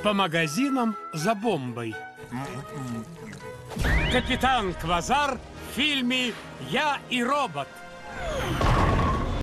по магазинам за бомбой. Капитан Квазар в фильме «Я и робот».